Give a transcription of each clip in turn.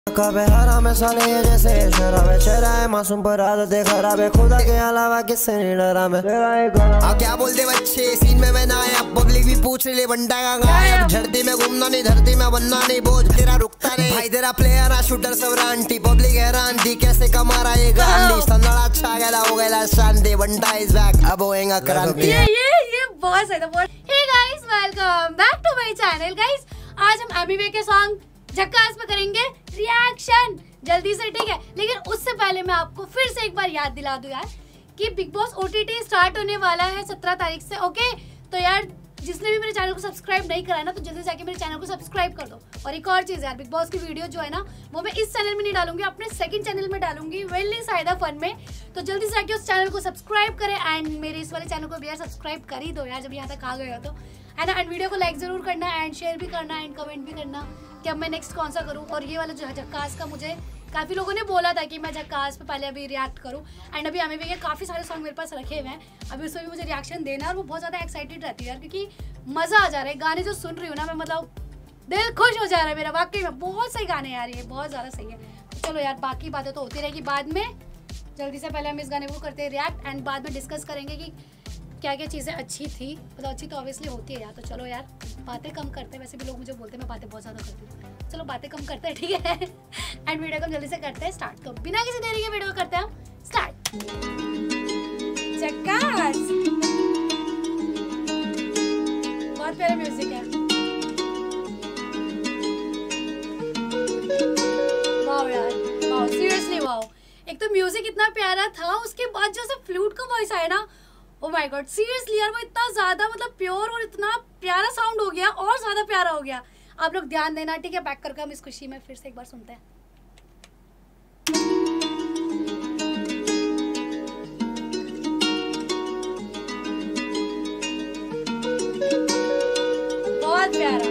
कबे हराम है साले ये जैसे शराब है, चेहरा है मासूम पर आदतें खराब है, खुदा के अलावा किससे नहीं डरा मैं। क्या बोलते बच्चे सीन में मैं ना आया, पब्लिक भी पूछ रही बंटा का गायब, झड़ती में घूमना नहीं धरती में बनना नहीं, बोझ तेरा रुकता नहीं भाई, तेरा प्लेयर आ शूटर सब रांटी, पब्लिक हैरान थी कैसे कमा रहा ये गांडी, संदड़ा अच्छा गया हो गया शांति, बंटा इज बैक अब होएगा क्रांति। ये बहुत सही था बहुत। Hey guys welcome back to my channel guys, आज हम एमिवे के सॉन्ग झक्कास पे करेंगे रिएक्शन जल्दी से, ठीक है। लेकिन उससे पहले मैं आपको फिर से एक बार याद दिला दूं यार कि बिग बॉस ओटीटी स्टार्ट होने वाला है 17 तारीख से, ओके। तो यार जिसने भी मेरे चैनल को सब्सक्राइब नहीं करा है ना, तो जल्दी जाके मेरे चैनल को सब्सक्राइब कर दो। और एक और चीज़ यार, बिग बॉस की वीडियो जो है ना वो मैं इस चैनल में नहीं डालूंगी, अपने सेकंड चैनल में डालूंगी, वेली साइदा फन में। तो जल्दी से जाके उस चैनल को सब्सक्राइब करें एंड मेरे इस वाले चैनल को भी यार सब्सक्राइब कर ही दो यार, जब यहाँ तक आ गए हो तो, है ना। एंड वीडियो को लाइक जरूर करना एंड शेयर भी करना एंड कमेंट भी करना कि अब मैं नेक्स्ट कौन सा करूँ। और ये वाला जो है झक्कास का, मुझे काफ़ी लोगों ने बोला था कि मैं झक्कास पे पहले अभी रिएक्ट करूँ, एंड अभी एमिवे के काफ़ी सारे सॉन्ग मेरे पास रखे हुए हैं, अभी उसमें भी मुझे रिएक्शन देना है। और वो बहुत ज़्यादा एक्साइटेड रहती है यार, क्योंकि मज़ा आ जा रहा है गाने जो सुन रही हूँ ना मैं, मतलब दिल खुश हो जा रहा है मेरा, वाकई में बहुत सही गाने यार, ये बहुत ज़्यादा सही है। चलो यार बाकी बातें तो होती रहेगी बाद में, जल्दी से पहले हम इस गाने को करते हैं रिएक्ट एंड बाद में डिस्कस करेंगे कि क्या क्या चीज़ें अच्छी थी, मतलब अच्छी तो ऑब्वियसली होती है यार। तो चलो यार बातें कम करते हैं, वैसे भी लोग मुझे बोलते हैं मैं बातें बहुत ज़्यादा करती हूँ, चलो बातें कम करते हैं, ठीक है। एंड वीडियो को जल्दी से करते हैं स्टार्ट। तो बिना किसी देरी के वीडियो करते हैं हम स्टार्ट। झक्कास बहुत प्यारा म्यूजिक है, वाओ यार वाओ, सीरियसली वाओ। एक तो म्यूजिक इतना प्यारा था, उसके बाद जो से फ्लूट का वॉइस आया ना, ओ माय गॉड सीरियसली यार वो इतना ज़्यादा मतलब प्योर और इतना प्यारा साउंड हो गया, और ज़्यादा प्यारा हो गया। आप लोग ध्यान देना, ठीक है। बैक करके हम इस खुशी में फिर से एक बार सुनते हैं। बहुत प्यारा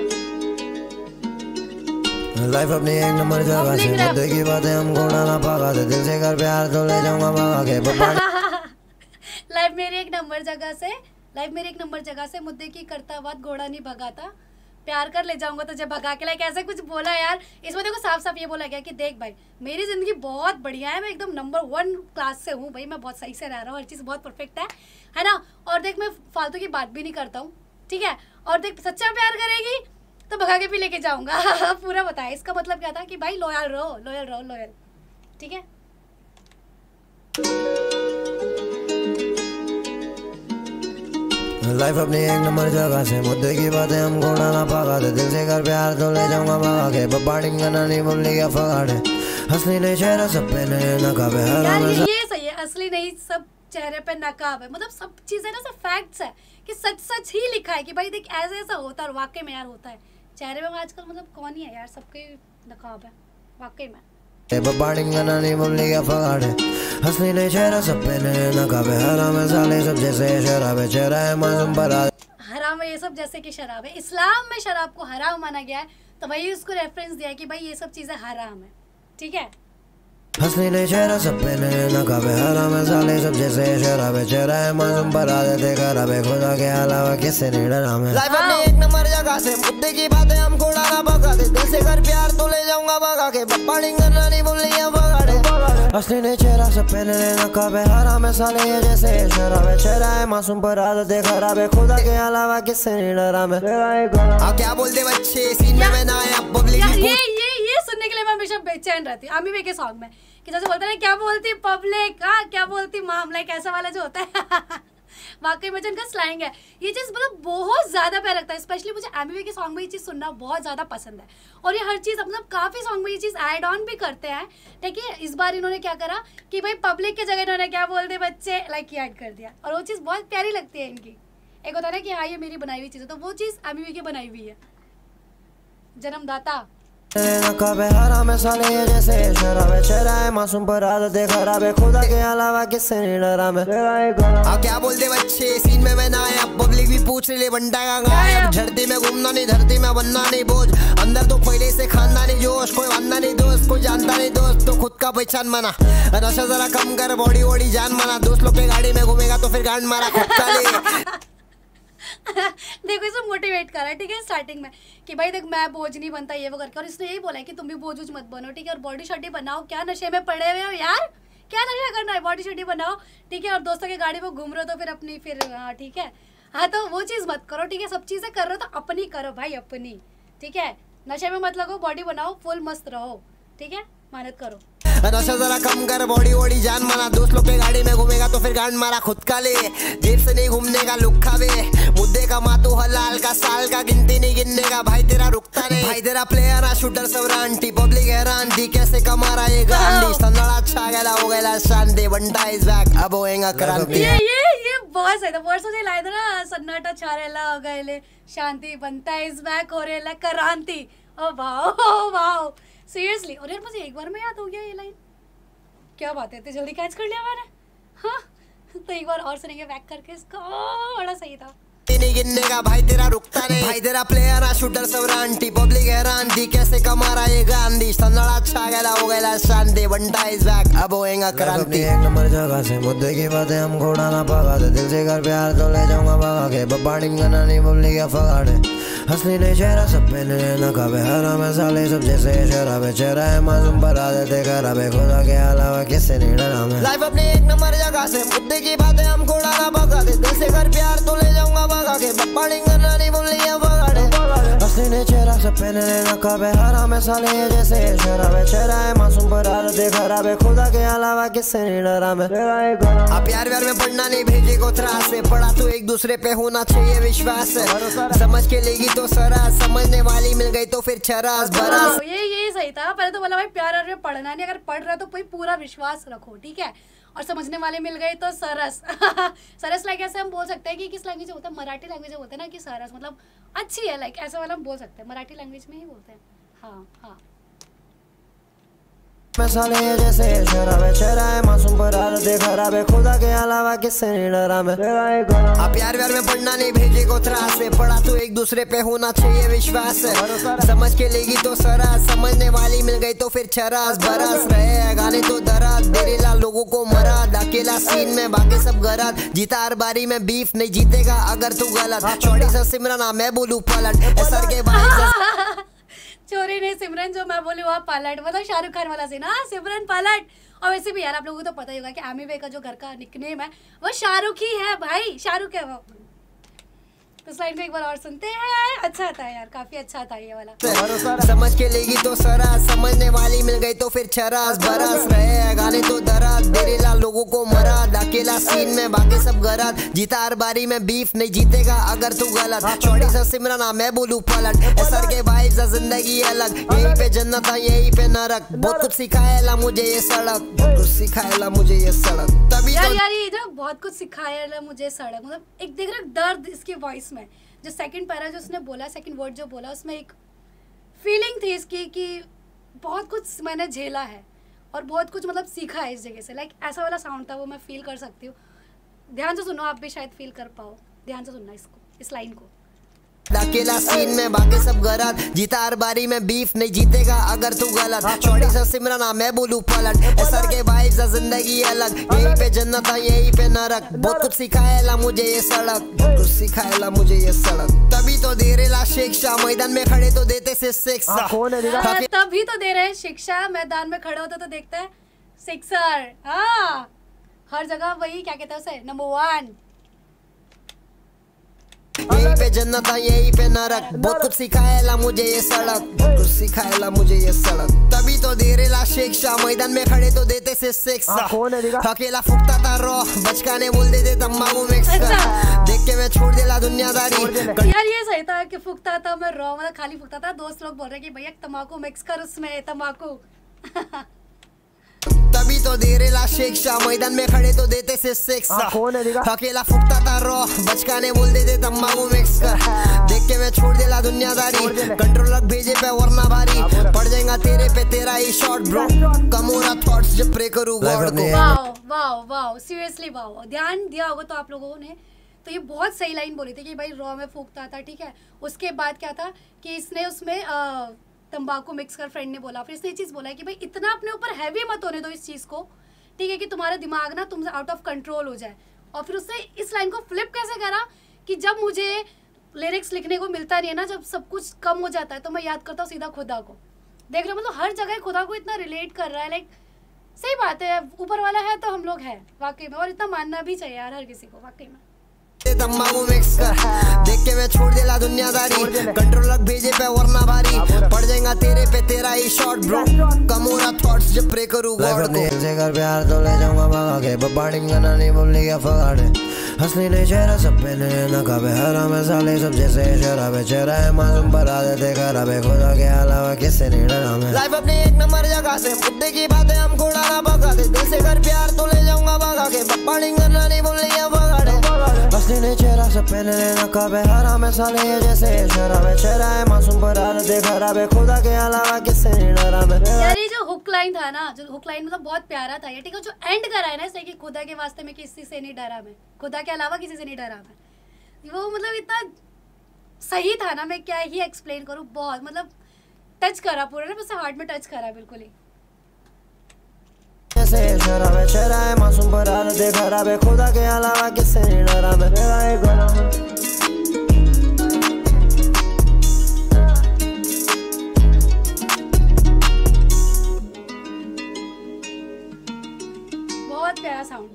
लाइफ अपनी एक नंबर जगह से, मुद्दे की बातें हम घोड़ा ना पागा थे, दिल से कर प्यार तो ले जाऊंगा भागा के। लाइफ मेरी एक नंबर जगह से, लाइफ मेरी एक नंबर जगह से, मुद्दे की करता बात घोड़ा नहीं भगाता, प्यार कर ले जाऊंगा तुझे भगा के। लाइक ऐसा कुछ बोला यार इसमें, देखो साफ साफ ये बोला गया कि देख भाई मेरी जिंदगी बहुत बढ़िया है, मैं एकदम नंबर 1 क्लास से हूँ भाई, मैं बहुत सही से रह रहा हूँ, हर चीज़ बहुत परफेक्ट है ना। और देख मैं फालतू की बात भी नहीं करता हूँ, ठीक है। और देख सच्चा प्यार करेगी तो भगा के भी लेके जाऊंगा। पूरा बताया इसका मतलब क्या था कि भाई लॉयल रहो, लॉयल रहो, लॉयल, ठीक है। लाइफ अपनी एक नंबर जगह से, मुद्दे की बातें हम घोड़ा ना पागा थे, दिल से कर प्यार तो ले जाऊंगा भागा के। बबाड़ी गाना नहीं बोली क्या फगाड़े, असली नहीं चेहरा सब पे नकाब है। यार ये सही है, असली नहीं सब चेहरे पे नकाब है, मतलब सब चीजें ना सब फैक्ट्स है कि सच सच ही लिखा है कि भाई देख ऐसे ऐसा होता है, और वाकई में यार होता है। चेहरे में आजकल मतलब कौन ही है यार, सबके नकाब है वाकई में। बबाड़ी गाना नहीं बोली क्या फगाड़े, असली नहीं चेहरा सब पे नकाब है, हराम है साले सब जैसे शराब है, चेहरा है मासूम पर हराम है ये सब जैसे कि शराब है। इस्लाम में शराब को हराम माना गया है, तो वही उसको रेफरेंस दिया कि भाई ये सब चीजें हराम है, ठीक है। असली नहीं चेहरा सब पे नकाब है, हराम है साले सब जैसे शराब है, चेहरा है मासूम पर आदतें खराब है, खुदा के अलावा किससे नहीं डरा मैं। लाइफ अपनी एक नंबर जगह से, मुद्दे की बातें हम घोड़ा ना भगा दे, दिल से कर प्यार तो ले जाऊंगा भगा के। बबाड़ी गाना नहीं बोली क्या फगाड़े, असली नहीं चेहरा सब पे नकाब है, हराम है साले ये जैसे शराब है, चेहरा है मासूम पर आदतें खराब है, खुदा के अलावा किससे नहीं डरा मैं। क्या बोलते बच्चे सीन में मैं ना आया, पब्लिक ये सुनने के लिए मैं हमेशा बेचैन रहती हूँ एमिवे के सॉन्ग में, कि जैसे बोलते हैं क्या बोलती पब्लिक, हाँ क्या बोलती माम, लाइक ऐसा वाला जो होता है। वाकई में जिनका स्लैंग है ये चीज़ मतलब बहुत ज़्यादा प्यारा लगता है, स्पेशली मुझे एमिवे के सॉन्ग में ये चीज़ सुनना बहुत ज़्यादा पसंद है। और ये हर चीज़ मतलब काफ़ी सॉन्ग में ये चीज़ ऐड ऑन भी करते हैं, ठीक है। इस बार इन्होंने क्या करा कि भाई पब्लिक की जगह इन्होंने क्या बोलते बच्चे लाइक ऐड कर दिया, और वो चीज़ बहुत प्यारी लगती है इनकी। एक होता है ना कि हाँ ये मेरी बनाई हुई चीज़ है, तो वो चीज़ एमिवे की बनाई हुई है। जन्मदाता नकाब है, हराम है साले ये जैसे शराब है, चेहरा है मासूम पर आदतें खराब है, खुदा के अलावा किससे नहीं डरा मैं। क्या बोलते बच्चे सीन में मैं ना आया, पब्लिक भी पूछ रही बंटा का गायब, झड़ती में घूमना नहीं धरती में बनना नहीं, बोझ अंदर तो पहले से खानदा नहीं जोश, कोई बनना नहीं दोस्त, कोई जानता नहीं दोस्त, तो खुद का पहचान बना, नशा जरा कम कर, बॉडी वॉडी जान माना, दोस्त लोग के गाड़ी में घूमेगा तो फिर गांड मारा खुद का ले। देखो इसे मोटिवेट करा, ठीक है, स्टार्टिंग में कि भाई देख मैं बोझ नहीं बनता ये वो करके, और इसने यही बोला है कि तुम भी बोझ मत बनो, ठीक है, और बॉडी शॉडी बनाओ। क्या नशे में पड़े हुए हो यार, क्या नशा करना है, बॉडी शॉडी बनाओ, ठीक है, और दोस्तों की गाड़ी में घूम रहे हो तो फिर अपनी फिर हाँ ठीक है, हाँ तो वो चीज़ मत करो, ठीक है, सब चीज़ें कर रहे हो तो अपनी करो भाई, अपनी, ठीक है, नशे में मत लगो, बॉडी बनाओ, फुल मस्त रहो, ठीक है, मेहनत करो। नशा जरा कम कर, बॉडी वॉडी जान माना, दोस्त लोग के गाड़ी में घूमेगा तो फिर गांड मारा खुद का ले, जेब से नहीं घूमने का लुक खावे, मुद्दे का मातू हलाल का, साल का गिनती नहीं गिनने का, भाई तेरा रुकता नहीं, भाई तेरा प्लेयर आ शूटर सब रांटी, पब्लिक हैरान थी कैसे कमा रहा ये गांडी, संदड़ा अच्छा गया हो गया शांति, बंटा इज बैक अब होएगा क्रांति। ये बहुत सही था, परसों से लाए थे ना, सन्नाटा छा रेला हो गए, शांति बनता इज बैक हो रेला क्रांति, ओ वाओ वाओ सीरियसली। और यार मुझे एक बार में याद हो गया ये लाइन, क्या बात है, इतनी जल्दी कैच कर लिया मैंने, हाँ तो एक बार और सुनेंगे बैक करके इसको, बड़ा सही था। नहीं गिनने का, भाई तेरा रुकता नहीं, भाई तेरा प्लेयर आ शूटर सब रांटी, पब्लिक हैरान थी कैसे कमा रहा ये गांधी, संदड़ा अच्छा गया हो गया शांति, बंटा इज बैक अब होएगा क्रांति। एक नंबर जगह से मुद्दे की बातें हम घोड़ा ना पका दे, दिल से कर प्यार तो ले जाऊंगा भगा के, बब्बाड़ी गना नहीं बोली क्या फगाड़े, हंसनी नहीं चेहरा सब पे न खावे, हरा में साले सब जैसे शराबे, चेहरा है मासूम पर आदतें खराबे, खुदा के अलावा किससे नहीं डरा मैं, लाइफ अपनी एक नंबर जगह से मुद्दे की बातें हम घोड़ा ना पका दे, दिल से कर प्यार तो ले जाऊंगा भगा के, बब्बाड़ी गना नहीं बोली क्या फगाड़े, हंसनी नहीं चेहरा सब पे न खावे, हरा में साले जैसे शराबे, चेहरा है मासूम पर आदतें खराबे, खुदा के अलावा किससे नहीं डरा मैं। आप प्यार व्यार में पढ़ना नहीं भेजे को त्रास से, पढ़ा तो एक दूसरे पे होना चाहिए विश्वास, समझ के लेगी तो सरास, समझने वाली मिल गई तो फिर छरास बरास। ये सही था, पहले तो बोला भाई प्यार में पढ़ना नहीं, अगर पढ़ रहा तो कोई पूरा विश्वास रखो, ठीक है, और समझने वाले मिल गए तो सरस। सरस लाइक ऐसे हम बोल सकते हैं कि किस लैंग्वेज में होता है, मराठी लैंग्वेज में होता है ना कि सरस मतलब अच्छी है, लाइक ऐसा वाला हम बोल सकते हैं, मराठी लैंग्वेज में ही बोलते हैं, हाँ हाँ। साले जैसे शराबे, चेहरा है मासूम पर आदतें खराबे, खुदा के अलावा किससे नहीं डरा मैं। आप प्यार व्यार में पढ़ना नहीं भेजे को त्रास से, पढ़ा तो एक दूसरे पे होना चाहिए विश्वास, समझ के लेगी तो सरास, समझने वाली मिल गई तो फिर छरास बरस रहे गाने तो दराज, देरी ला लोगों को मराद, अकेला सीन में बाकी सब गराज, जीता हर बारी में बीफ नहीं जीतेगा अगर तू गलत, चौड़ी सा सिमरन मैं बोलूं पलट, एसर के भाई चोरी नहीं सिमरन जो मैं बोली वहाँ पलट, मतलब शाहरुख खान वाला सीन, हाँ सिमरन पलट। और वैसे भी यार आप लोगों को तो पता ही होगा कि एमी वे का जो घर का निकनेम है वो शाहरुख ही है भाई, शाहरुख है वो। तो स्लाइड में एक बार और सुनते हैं, अच्छा था यार, काफी अच्छा था ये वाला। समझ के लेगी तो सरास, समझने वाली मिल गई तो फिर छरास बरस रहे गाने तो दराज, देरी ला लोगों को मराद, अकेला सीन में बाकी सब गराज, जीता हर बारी में बीफ नहीं जीतेगा अगर तू गलत, चौड़ी सा सिमरन मैं बोलूं पलट, एसर के भाई जिंदगी अलग, यही पे जन्नत है यही पे नरक, बहुत कुछ सिखाएला मुझे ये सड़क, बहुत कुछ सिखाएला मुझे ये सड़क, तभी यार यार ये जो बहुत कुछ सिखाएला मुझे सड़क, मतलब एक देख रहे दर्द इसकी वॉइस में, जो सेकंड पैरा जो उसने बोला, सेकंड वर्ड जो बोला, उसमें एक फीलिंग थी इसकी कि बहुत कुछ मैंने झेला है और बहुत कुछ मतलब सीखा है इस जगह से, लाइक ऐसा वाला साउंड था वो, मैं फील कर सकती हूँ। ध्यान से सुनो, आप भी शायद फील कर पाओ, ध्यान से सुनना इसको, इस लाइन को। अकेला सीन में बाकी सब गराज, जीता हर बारी में बीफ नहीं जीतेगा अगर तू गलत, चौड़ी सा सिमरन मैं बोलूं पलट, एसर के भाई जिंदगी अलग, यही पे जन्नत है यही पे नरक, बहुत कुछ सिखाएला मुझे ये सड़क, बहुत कुछ सिखाएला मुझे ये सड़क, तभी तो दे रहे ला शिक्षा, मैदान में खड़े तो देते से शिक्षा, तभी तो दे रहे शिक्षा, मैदान में खड़े होते तो देखते हैं सिक्सर, हाँ हर जगह वही क्या कहते हैं उसे, नंबर 1, यही पे जन्नत है यही पे नरक, बहुत कुछ सिखाएला मुझे ये सड़क, बहुत कुछ सिखाएला मुझे ये सड़क, तभी तो दे रहे ला शिक्षा, मैदान में खड़े तो देते से शिक्षा, अकेला फूकता था रो, बचकाने बोल देते तंबाकू मिक्स कर, देख के मैं छोड़ देला दुनियादारी। यार ये सही था कि फूकता था मैं रो, मतलब खाली फूकता था, दोस्त लोग बोल रहे कि भैया तंबाकू मिक्स कर उसमें, तंबाकू। तभी तो दे रहे ला शिक्षा, मैदान में खड़े तो देते से शिक्षा, अकेला फूकता था रो, बचकाने बोल देते तंबाकू मिक्स कर, देख के मैं छोड़ देला दुनियादारी, कंट्रोलर भेजे पे वरना भारी, पड़ जाएगा तेरे पे तेरा ही शॉट ब्रो, कम हो रहा थॉट्स जब प्रे करूं गॉड को। Wow wow wow seriously wow, ध्यान दिया होगा तो आप लोगों ने, तो ये बहुत सही लाइन बोली थी कि भाई रॉ में फूकता था, ठीक है। उसके बाद क्या था कि इसने उसमें तंबाकू मिक्स कर, फ्रेंड ने बोला, फिर इसने ये चीज़ बोला है कि भाई इतना अपने ऊपर हैवी मत होने दो इस चीज़ को, ठीक है, कि तुम्हारा दिमाग ना तुमसे आउट ऑफ कंट्रोल हो जाए। और फिर उसने इस लाइन को फ्लिप कैसे करा कि जब मुझे लिरिक्स लिखने को मिलता नहीं है ना, जब सब कुछ कम हो जाता है तो मैं याद करता हूँ सीधा खुदा को। देख रहे हो मतलब हर जगह खुदा को इतना रिलेट कर रहा है, लाइक सही बात है, ऊपर वाला है तो हम लोग हैं वाकई में, और इतना मानना भी चाहिए यार हर किसी को वाकई में। तम्बाकू मिक्स कर देख के मैं छोड़ दिला दुनियादारी, कंट्रोल रख भेजे पे वरना भारी पड़ जाएगा तेरे पे तेरा ही शॉट ब्रो, कम हो रहा थॉट्स जब प्रे करूँ गॉड को। दिल से कर प्यार तो ले जाऊंगा भगा के, बबाड़ी गाना नहीं बोलनी क्या फगाड़े, हंसली ने चेहरा सब पे न कबे हरा में साले सब जैसे शराबे, चेहरा है मासूम पर आदतें खराबे, खुदा के अलावा किससे नहीं डरा मैं। लाइफ अपनी एक नंबर जगह से, मुद्दे की बातें हमको उड़ाना भगा दे, दिल से कर प्यार तो ले जाऊंगा भगा के, बबाड़ी गाना नहीं बोलनी क्या फगाड़े, हंसली ने चेहरा सब पे न कबे हरा में साले जैसे शराबे, चेहरा है मासूम पर आदतें खराबे, खुदा के अलावा किससे नहीं डरा मैं। यार ये जो हुक लाइन था ना, जो हुक लाइन मतलब बहुत प्यारा था ये, ठीक है, जो एंड करा है ना इसे कि खुदा के वास्ते में किसी से नहीं डरा मैं, खुदा के अलावा किसी से नहीं डरा मैं, वो मतलब इतना सही था ना, मैं क्या ही एक्सप्लेन करूँ, बहुत मतलब टच करा पूरा ना, बस हार्ट में टच करा बिल्कुल ही। शराबे चेहरा है मासूम पर आदतें खराबे, खुदा के अलावा किससे नहीं डरा मैं। बहुत प्यारा साउंड,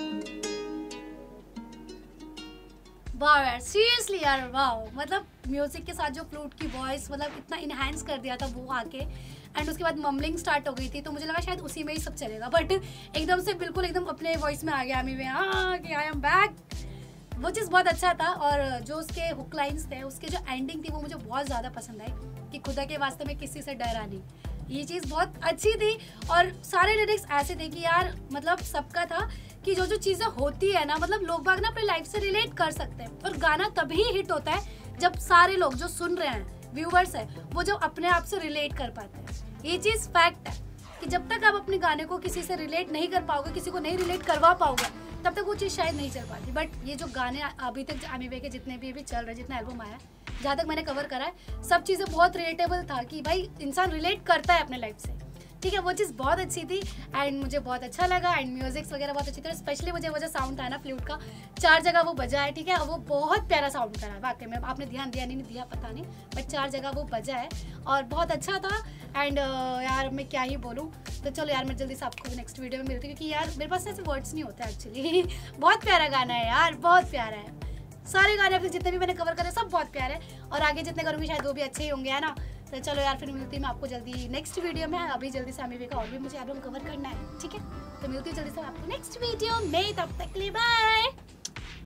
वाह यार सीरियसली यार वाह, मतलब म्यूजिक के साथ जो फ्लूट की वॉइस मतलब इतना इनहेंस कर दिया था वो आके, एंड उसके बाद मम्बलिंग स्टार्ट हो गई थी तो मुझे लगा शायद उसी में ही सब चलेगा, बट एकदम से बिल्कुल एकदम अपने वॉइस में आ गया मी में, हाँ कि आई एम बैक, वो चीज़ बहुत अच्छा था। और जो उसके हुक लाइन्स थे, उसके जो एंडिंग थी वो मुझे बहुत ज़्यादा पसंद आई कि खुदा के वास्ते में किसी से डरा नहीं, ये चीज़ बहुत अच्छी थी। और सारे लिरिक्स ऐसे थे कि यार मतलब सबका था कि जो जो चीज़ें होती है ना, मतलब लोग बाग ना अपने लाइफ से रिलेट कर सकते हैं, और गाना तभी हिट होता है जब सारे लोग जो सुन रहे हैं, व्यूवर्स है, वो जो अपने आप से रिलेट कर पाते हैं। ये चीज़ फैक्ट है कि जब तक आप अपने गाने को किसी से रिलेट नहीं कर पाओगे, किसी को नहीं रिलेट करवा पाओगे, तब तक वो चीज़ शायद नहीं चल पाती। बट ये जो गाने अभी तक एमी वे के जितने भी अभी चल रहे, जितना एल्बम आया, जहाँ तक मैंने कवर करा है, सब चीज़ें बहुत रिलेटेबल था कि भाई इंसान रिलेट करता है अपने लाइफ से, ठीक है, वो चीज़ बहुत अच्छी थी एंड मुझे बहुत अच्छा लगा। एंड म्यूजिक्स वगैरह बहुत अच्छी थी, स्पेशली मुझे वो जो साउंड था ना फ्लूट का, 4 जगह वो बजा है, ठीक है, वो बहुत प्यारा साउंड करा है वाकई में, आपने ध्यान दिया नहीं दिया पता नहीं, बट 4 जगह वो बजा है और बहुत अच्छा था। एंड यार मैं क्या ही बोलूँ, तो चलो यार मैं जल्दी से आपको नेक्स्ट वीडियो में मिलती हूँ, क्योंकि यार मेरे पास ऐसे वर्ड्स नहीं होते एक्चुअली बहुत प्यारा गाना है यार, बहुत प्यारा है, सारे गाने अपने जितने भी मैंने कवर करे सब बहुत प्यारे हैं, और आगे जितने करूँगी शायद वो भी अच्छे ही होंगे, है ना। तो चलो यार फिर मिलती हूँ मैं आपको जल्दी नेक्स्ट वीडियो में, अभी जल्दी से एमी वे का और भी मुझे एल्बम कवर करना है, ठीक है, तो मिलती हूँ जल्दी से आपको नेक्स्ट वीडियो में, तब तक के लिए बाय।